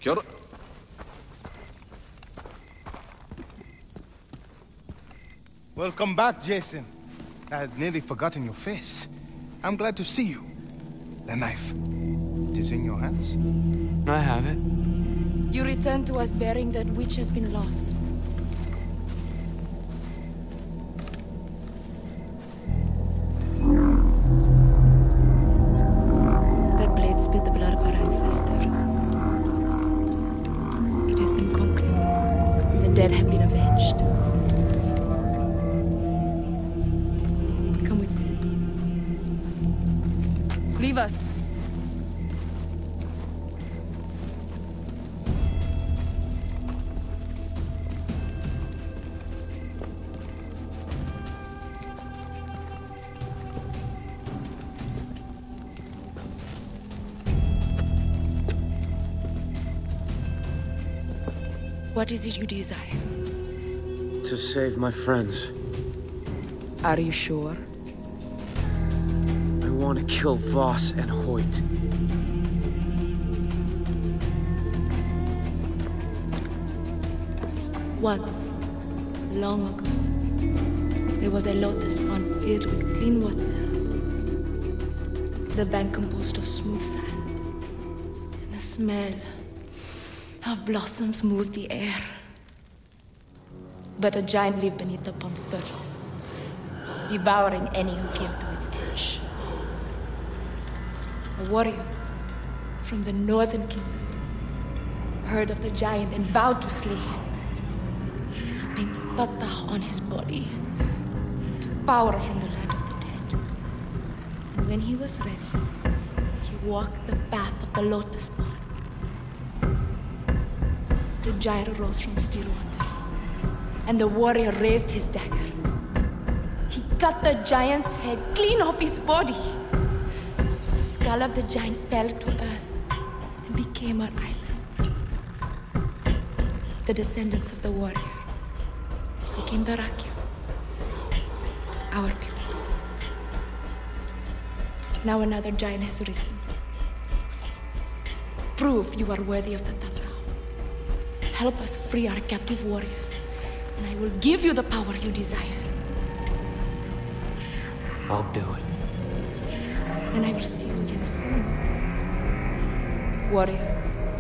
Kia ora. Welcome back, Jason. I had nearly forgotten your face. I'm glad to see you. The knife. It is in your hands. I have it. You return to us bearing that which has been lost. That blade spilled the blood of our ancestors. It has been conquered. The dead have been avenged. Come with me. Leave us. What is it you desire? To save my friends. Are you sure? I want to kill Voss and Hoyt. Once, long ago, there was a lotus pond filled with clean water. The bank composed of smooth sand. And the smell of blossoms moved the air. But a giant lived beneath the pond's surface, devouring any who came to its edge. A warrior from the Northern Kingdom heard of the giant and vowed to slay him. He painted Tatah on his body, took power from the land of the dead. And when he was ready, he walked the path of the lotus pond. The giant rose from still waters, and the warrior raised his dagger. He cut the giant's head clean off its body. The skull of the giant fell to earth and became our island. The descendants of the warrior became the Rakya, our people. Now another giant has risen. Prove you are worthy of the Tatah. Help us free our captive warriors, and I will give you the power you desire. I'll do it. And I will see you again soon, warrior.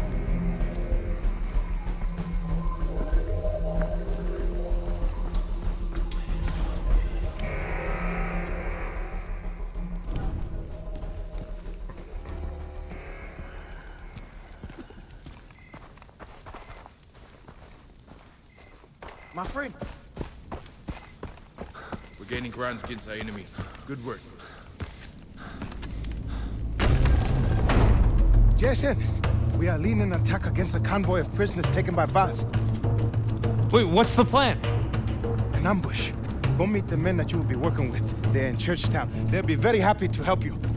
My friend. We're gaining ground against our enemies. Good work. Jason, we are leading an attack against a convoy of prisoners taken by Voss. Wait, what's the plan? An ambush. Go meet the men that you will be working with. They're in Churchtown. They'll be very happy to help you.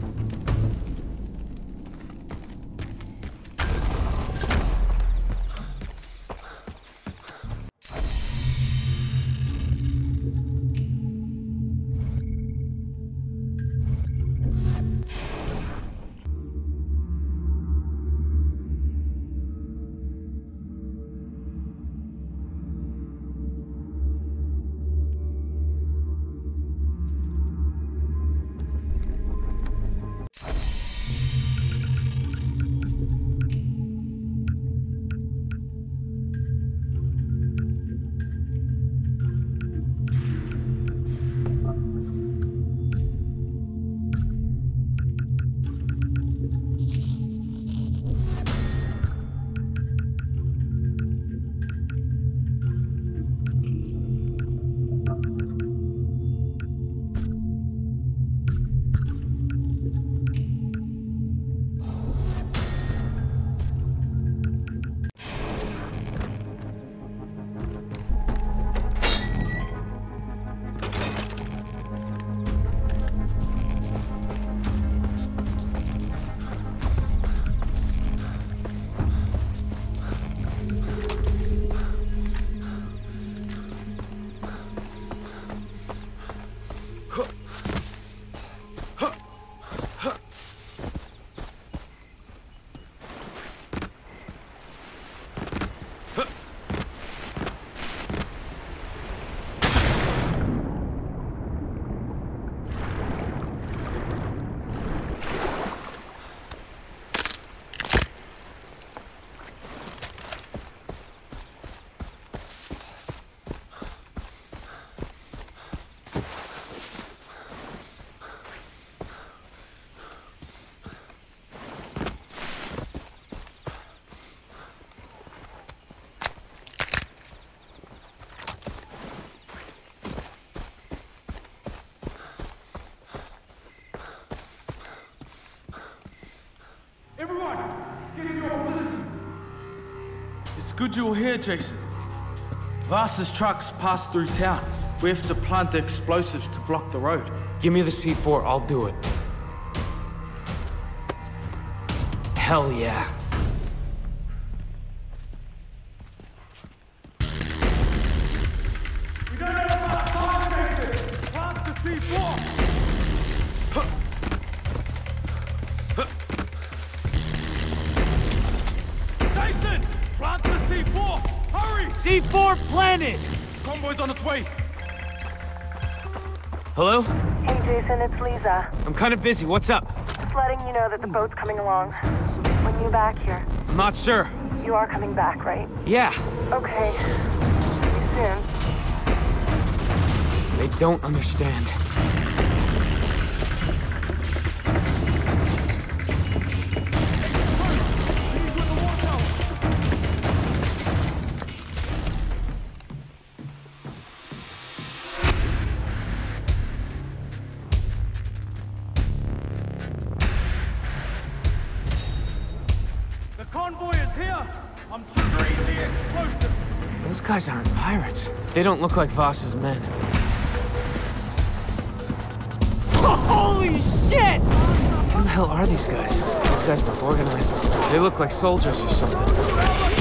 It's good you're here, Jason. Vasa's trucks pass through town. We have to plant the explosives to block the road. Give me the C4, I'll do it. Hell yeah. We don't have enough time, Jason! Plant the C4! Jason! Plant the C4! Hurry! C4 planted! Convoy's on its way! Hello? Hey Jason, it's Lisa. I'm kind of busy, what's up? Just letting you know that the boat's coming along. When you back here. I'm not sure. You are coming back, right? Yeah, Okay. See you soon. they don't understand. The convoy is here! I'm triggering the explosive! Those guys aren't pirates. They don't look like Voss's men. Holy shit! Who the hell are these guys? These guys look organized. They look like soldiers or something.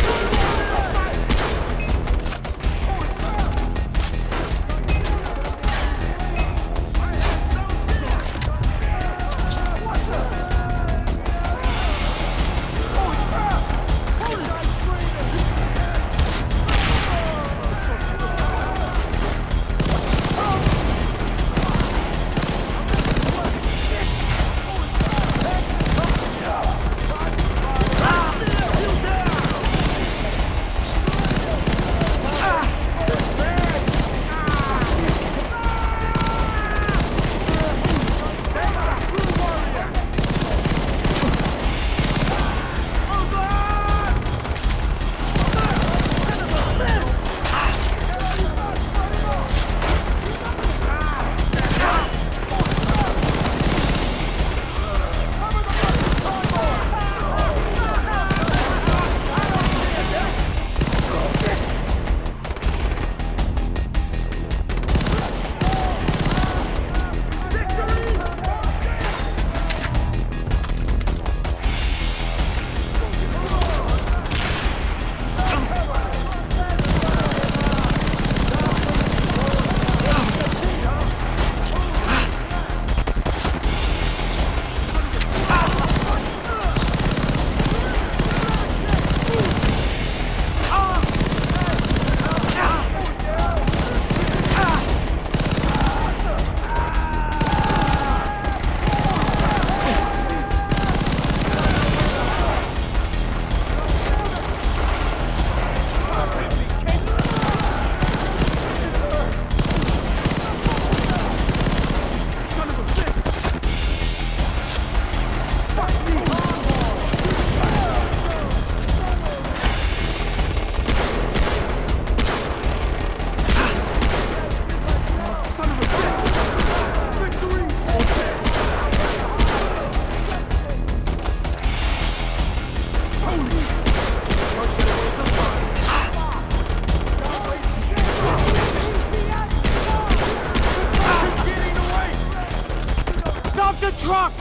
truck!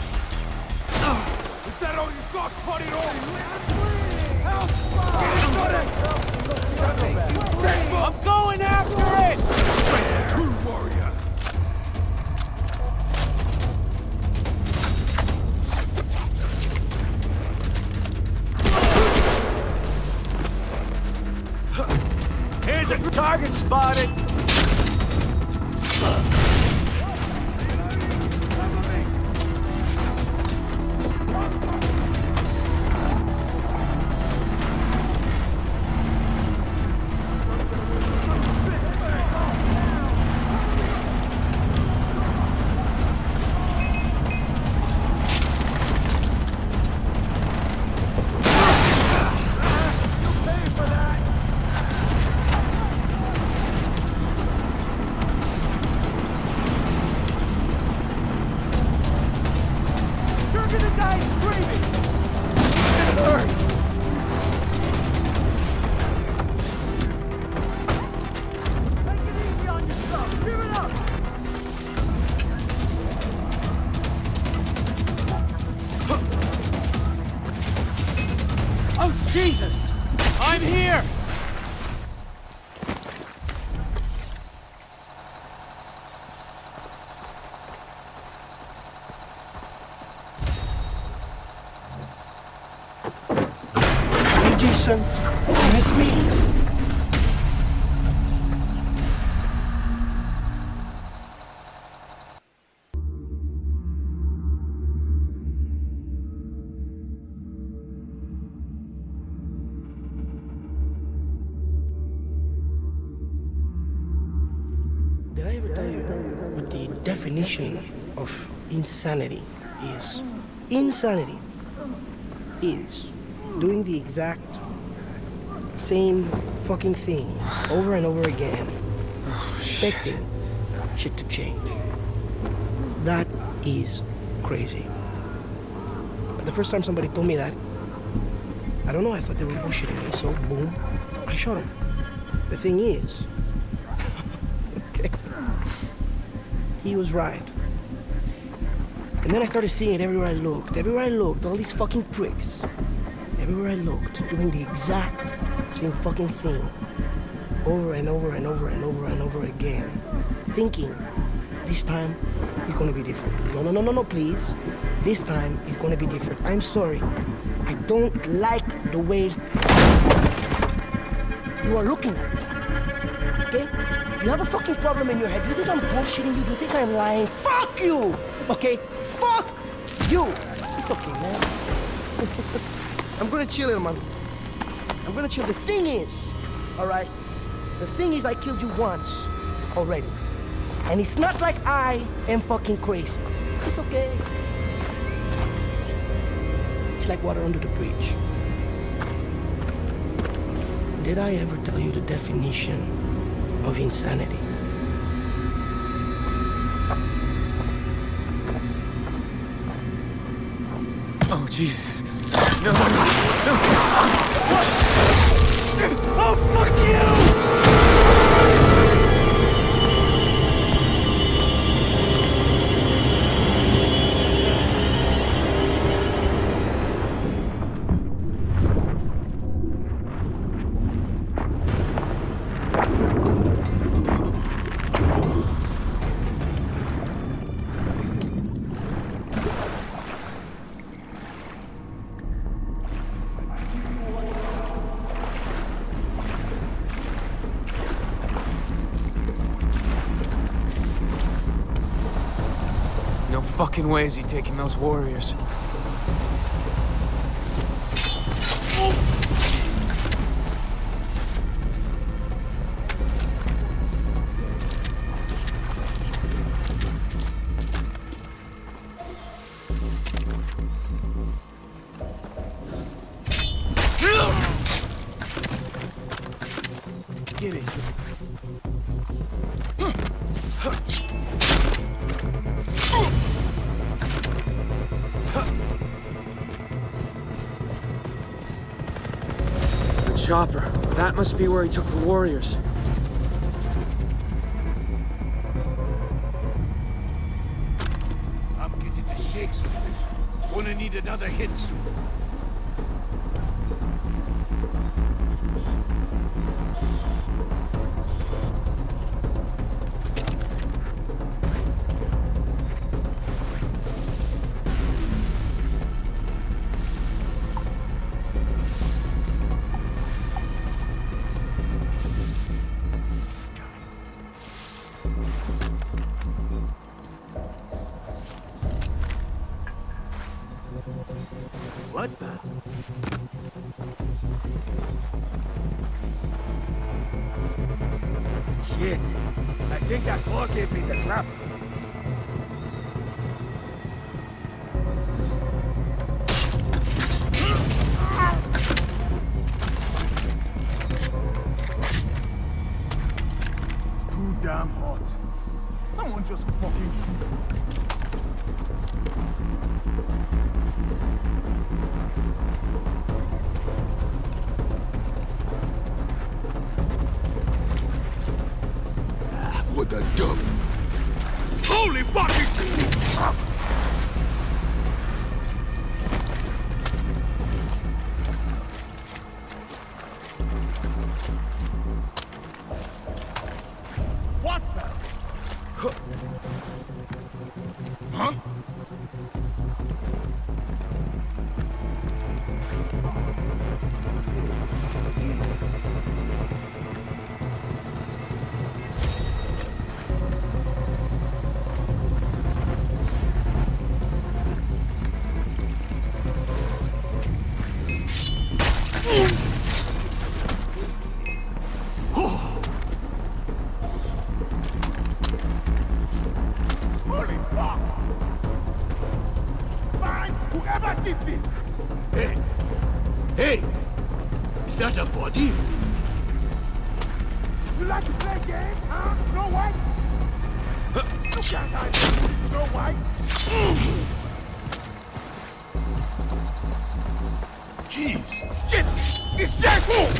Is that all you got, buddy? I'm going after it! True warrior! Here's a target spotted! Jesus! I'm here! Hey, Jason. You miss me? Did I ever tell you what the definition of insanity is? Insanity is doing the exact same fucking thing over and over again, expecting shit to change. That is crazy. But the first time somebody told me that, I don't know, I thought they were bullshitting me, so boom, I shot him. The thing is, okay, he was right. And then I started seeing it everywhere I looked. Everywhere I looked, all these fucking pricks. Everywhere I looked, doing the exact same fucking thing. Over and over and over and over and over again. Thinking, this time, it's gonna be different. No, please. This time, it's gonna be different. I'm sorry. I don't like the way you are looking at me. Okay? You have a fucking problem in your head. Do you think I'm bullshitting you? Do you think I'm lying? Fuck you! Okay? Fuck you! It's okay, man. I'm gonna chill, man. I'm gonna chill. The thing is, alright? The thing is, I killed you once already. And it's not like I am fucking crazy. It's okay. It's like water under the bridge. Did I ever tell you the definition of insanity? Oh, Jesus. No. What? Oh, fuck you! No fucking way is he taking those warriors. Get it. The chopper. That must be where he took the warriors. I'm getting the shakes with this. Gonna need another hit soon. What the? Shit. I think that claw gave me the clap. Too damn hot. Someone just fucking shoot. What the dump? Holy fuck! Find whoever did this! Hey! Hey! Is that a body? You like to play games, huh? Snow White? You can't hide from me, Snow White! Jeez! Shit! It's Jason!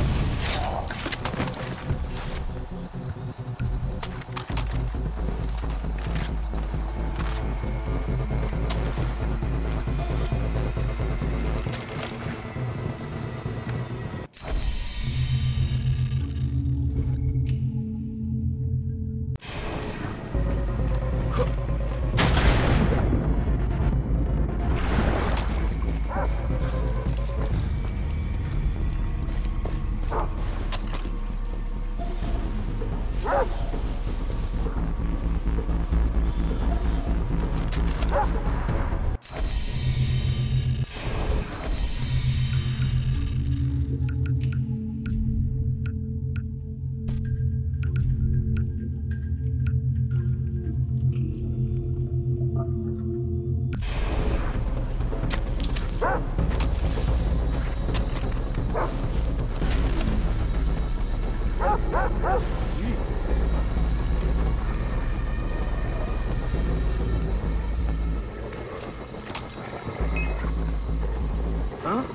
Huh?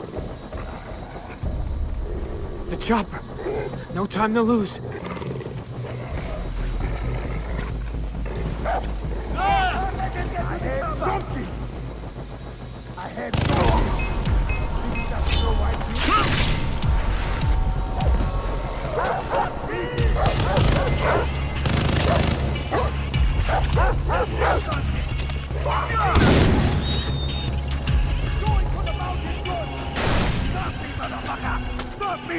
The chopper. No time to lose. Something! I had something! That's Snow White. Going for the mountain good! Stop me, motherfucker! Stop me!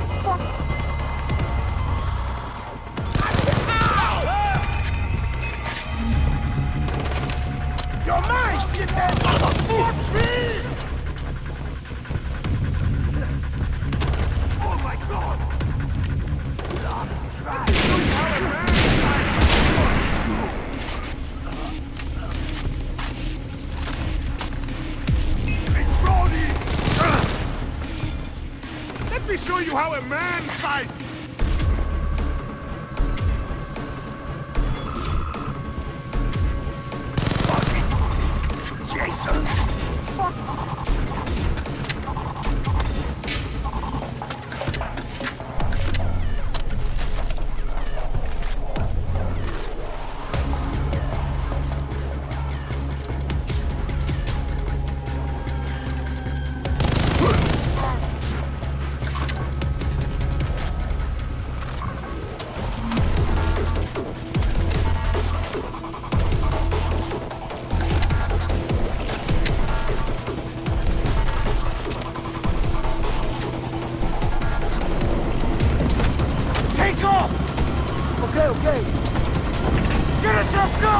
You're mine, shithead! Fuck me! Oh my god! Let me show you how a man fights! Jason! Okay. Get us up! Go!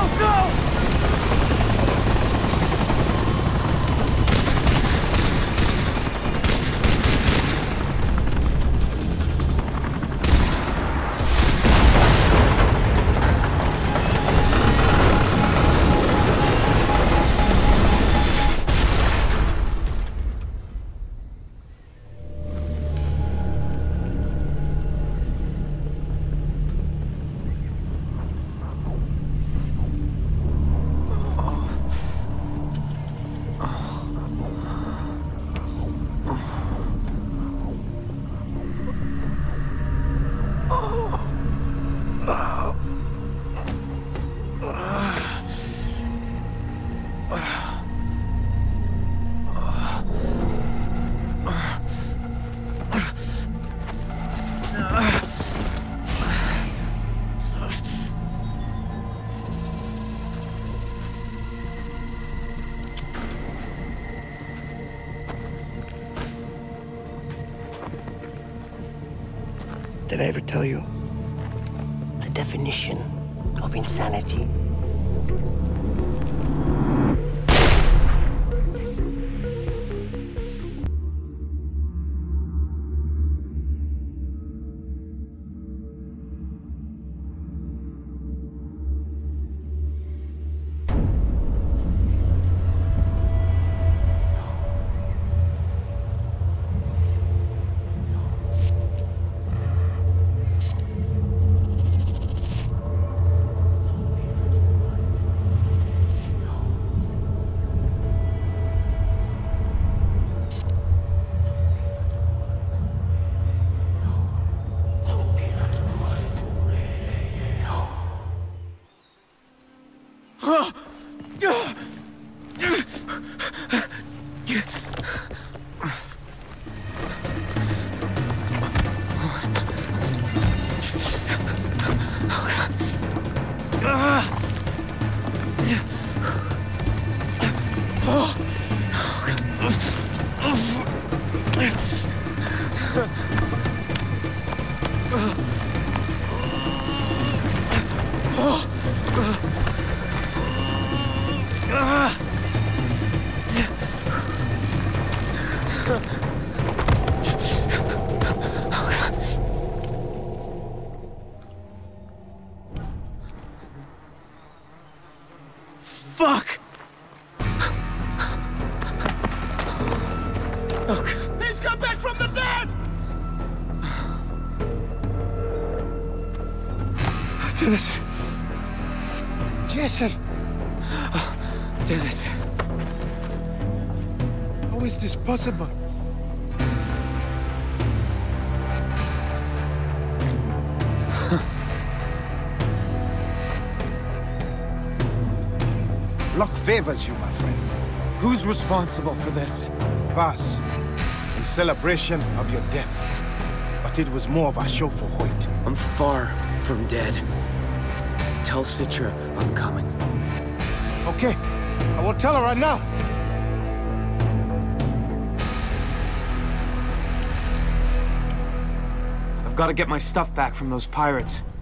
Did I ever tell you the definition of insanity? Fuck! He's come back from the dead! Dennis. Jason. Dennis. How is this possible? Luck favors you, my friend. Who's responsible for this? Vaas, in celebration of your death. But it was more of a show for Hoyt. I'm far from dead. Tell Citra I'm coming. Okay, I will tell her right now. I've got to get my stuff back from those pirates.